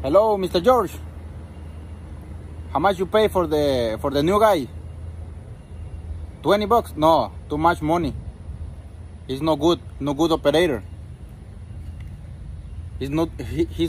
Hello, Mr. George. How much you pay for the new guy? $20? No, too much money. He's no good operator. He's not. He's